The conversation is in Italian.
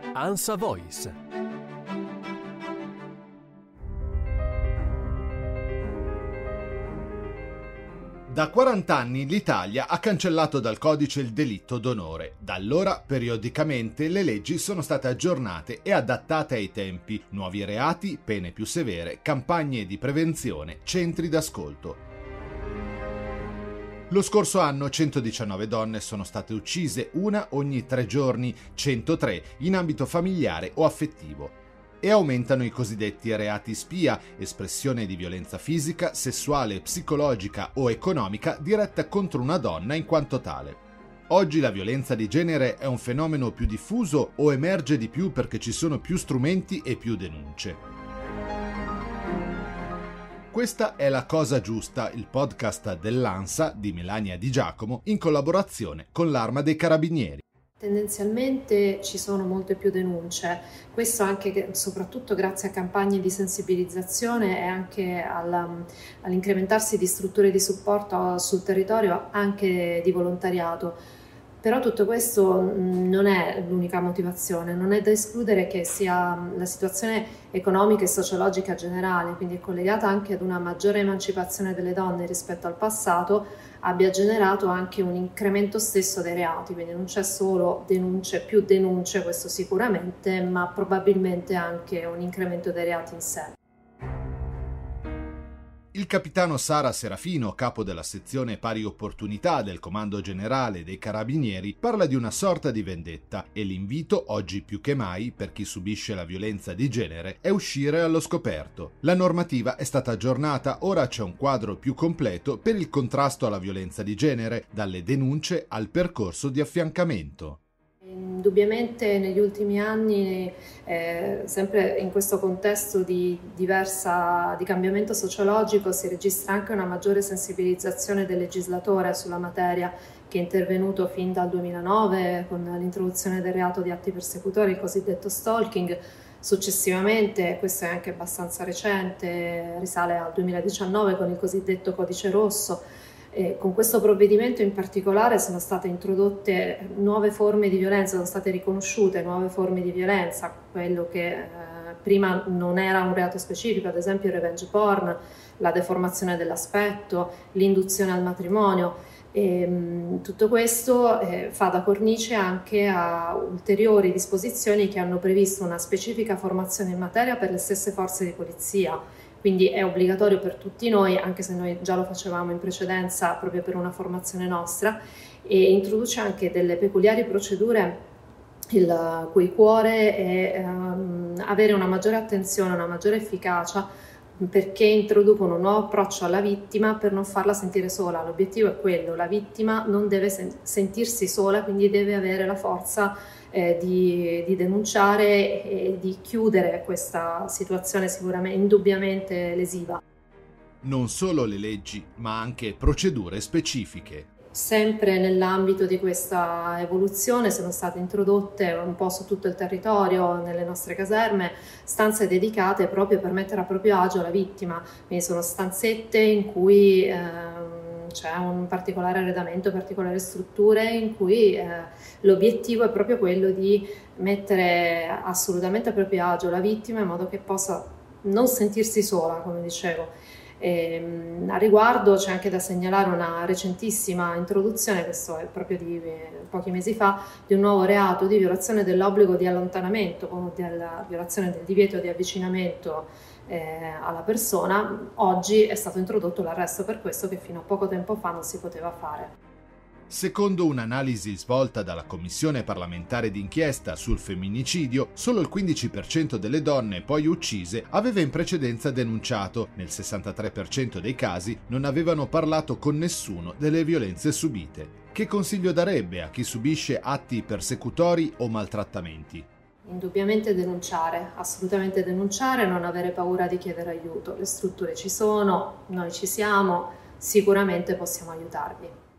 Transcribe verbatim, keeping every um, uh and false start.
ANSA Voice. Da quaranta anni l'Italia ha cancellato dal codice il delitto d'onore. Da allora, periodicamente, le leggi sono state aggiornate e adattate ai tempi. Nuovi reati, pene più severe, campagne di prevenzione, centri d'ascolto. Lo scorso anno centodiciannove donne sono state uccise, una ogni tre giorni, centotré in ambito familiare o affettivo. E aumentano i cosiddetti reati spia, espressione di violenza fisica, sessuale, psicologica o economica diretta contro una donna in quanto tale. Oggi la violenza di genere è un fenomeno più diffuso o emerge di più perché ci sono più strumenti e più denunce? Questa è La Cosa Giusta, il podcast dell'ANSA di Melania Di Giacomo in collaborazione con l'Arma dei Carabinieri. Tendenzialmente ci sono molte più denunce, questo anche soprattutto grazie a campagne di sensibilizzazione e anche all'incrementarsi di strutture di supporto sul territorio, anche di volontariato. Però tutto questo non è l'unica motivazione, non è da escludere che sia la situazione economica e sociologica generale, quindi è collegata anche ad una maggiore emancipazione delle donne rispetto al passato, abbia generato anche un incremento stesso dei reati, quindi non c'è solo denunce, più denunce, questo sicuramente, ma probabilmente anche un incremento dei reati in sé. Il capitano Sara Serafino, capo della sezione pari opportunità del Comando Generale dei Carabinieri, parla di una sorta di vendetta e l'invito, oggi più che mai, per chi subisce la violenza di genere, è uscire allo scoperto. La normativa è stata aggiornata, ora c'è un quadro più completo per il contrasto alla violenza di genere, dalle denunce al percorso di affiancamento. Indubbiamente negli ultimi anni, eh, sempre in questo contesto di, diversa, di cambiamento sociologico, si registra anche una maggiore sensibilizzazione del legislatore sulla materia, che è intervenuto fin dal duemilanove con l'introduzione del reato di atti persecutori, il cosiddetto stalking. Successivamente, questo è anche abbastanza recente, risale al duemiladiciannove con il cosiddetto codice rosso. Eh, con questo provvedimento in particolare sono state introdotte nuove forme di violenza, sono state riconosciute nuove forme di violenza, quello che eh, prima non era un reato specifico, ad esempio il revenge porn, la deformazione dell'aspetto, l'induzione al matrimonio. E, mh, tutto questo eh, fa da cornice anche a ulteriori disposizioni che hanno previsto una specifica formazione in materia per le stesse forze di polizia. Quindi è obbligatorio per tutti noi, anche se noi già lo facevamo in precedenza proprio per una formazione nostra, e introduce anche delle peculiari procedure il cui cuore è ehm, avere una maggiore attenzione, una maggiore efficacia, perché introducono un nuovo approccio alla vittima per non farla sentire sola. L'obiettivo è quello, la vittima non deve sen- sentirsi sola, quindi deve avere la forza eh, di, di denunciare e di chiudere questa situazione sicuramente, indubbiamente lesiva. Non solo le leggi, ma anche procedure specifiche. Sempre nell'ambito di questa evoluzione sono state introdotte un po' su tutto il territorio, nelle nostre caserme, stanze dedicate proprio per mettere a proprio agio la vittima. Quindi sono stanzette in cui ehm, c'è un particolare arredamento, particolari strutture in cui eh, l'obiettivo è proprio quello di mettere assolutamente a proprio agio la vittima in modo che possa non sentirsi sola, come dicevo. E, a riguardo c'è anche da segnalare una recentissima introduzione, questo è proprio di eh, pochi mesi fa, di un nuovo reato di violazione dell'obbligo di allontanamento o della violazione del divieto di avvicinamento eh, alla persona. Oggi è stato introdotto l'arresto per questo, che fino a poco tempo fa non si poteva fare. Secondo un'analisi svolta dalla Commissione parlamentare d'inchiesta sul femminicidio, solo il quindici per cento delle donne poi uccise aveva in precedenza denunciato. Nel sessantatré per cento dei casi non avevano parlato con nessuno delle violenze subite. Che consiglio darebbe a chi subisce atti persecutori o maltrattamenti? Indubbiamente denunciare, assolutamente denunciare, non avere paura di chiedere aiuto. Le strutture ci sono, noi ci siamo, sicuramente possiamo aiutarvi.